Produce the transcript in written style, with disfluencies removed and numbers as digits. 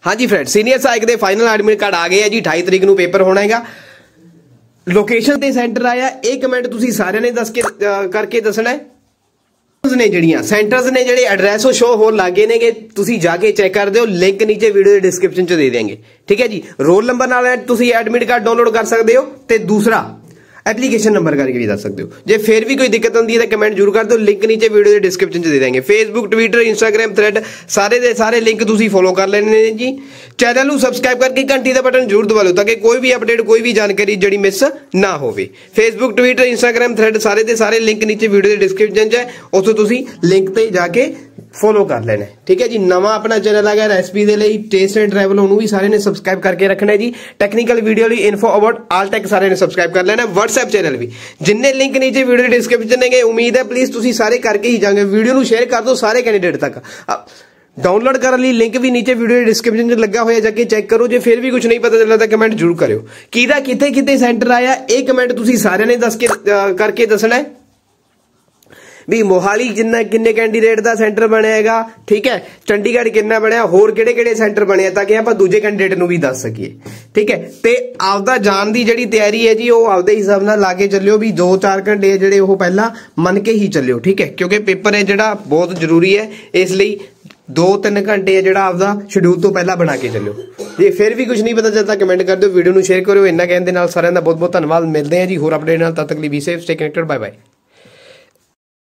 हाँ जी friend, senior सहायक के फाइनल एडमिट कार्ड आ गए है जी। 28 तरीक ਨੂੰ पेपर होना है। लोकेशन ते सेंटर आया, एक कमेंट तुसी सारे ने दस के करके दसना है। ने जड़ियां सेंटर्स ने जेडे एड्रैस शो हो लागे ने, तुसी जाके चेक कर दो, लिंक नीचे वीडियो के डिस्क्रिप्शन च दे देंगे। ठीक है जी। रोल नंबर नाल तुसी एडमिट कार्ड डाउनलोड कर सकते हो, ते दूसरा एप्लीकेशन नंबर करके भी दस सकते हो। जे फिर भी कोई दिक्कत आती है तो कमेंट जरूर कर दो, लिंक नीचे वीडियो के डिस्क्रिप्शन च दे देंगे। फेसबुक, ट्विटर, इंस्टाग्राम, थ्रेड सारे दे सारे लिंक तुसी फॉलो कर लेने जी। चैनल को सबसक्राइब करके घंटी का बटन जरूर दबा लो ताकि कोई भी अपडेट, कोई भी जानकारी जड़ी मिस ना हो। फेसबुक, ट्विटर, इंस्टाग्राम, थ्रेड सारे दे सारे लिंक नीचे वीडियो के डिस्क्रिप्शन च है, उतो तुसी लिंक ते जाके फॉलो कर लेना। ठीक है जी। नवा अपना चैनल आ गया रेसिपी दे लिए, टेस्ट एंड ट्रैवल, उन्होंने भी सारे ने सबसक्राइब करके रखना है जी। टेक्निकल वीडियो लिए, इन्फो अबाउट ऑल टेक सारे ने सबसक्राइब कर लेना। व्हाट्सएप चैनल भी जिन्ने लिंक नीचे वीडियो डिस्क्रिप्शन ने, उम्मीद है प्लीज तुसी सारे करके ही जाओगे। वीडियो को शेयर कर दो सारे कैंडिडेट तक। डाउनलोड करने लिए लिंक भी नीचे वीडियो डिस्क्रिप्शन च लगा होया, जाके चेक करो। जे फिर भी कुछ नहीं पता चलता कमेंट जरूर करो। किदा किथे किथे सेंटर आया, एक कमेंट तुसी सारे ने दस के करके दसना है भी। मोहाली जिन्ना किन्ने कैंडीडेट का सेंटर बनेगा, ठीक है। चंडीगढ़ किन्ना बनया, होर किहड़े-किहड़े सेंटर बने, ताकि आप दूजे कैंडीडेट नूं भी दस सकीए। ठीक है। ते आपदा जान दी जिहड़ी तैयारी है जी, वो आपदे हिसाब नाल ला के चलियो भी। 2-4 घंटे जिहड़े वो पहला मन के ही चलियो। ठीक है। क्योंकि पेपर है जिहड़ा बहुत जरूरी है, इसलिए 2-3 घंटे है जिहड़ा आपदा शेड्यूल तो पहला बना के चलियो। जे फिर भी कुछ नहीं पता चलता कमेंट कर दो, वीडियो नूं शेयर करो। इन्ना कहण दे नाल सारिआं दा बहुत बहुत धन्नवाद। मिलते हैं जी होर अपडेट नाल, तद तक लिए be safe, stay connected, bye bye.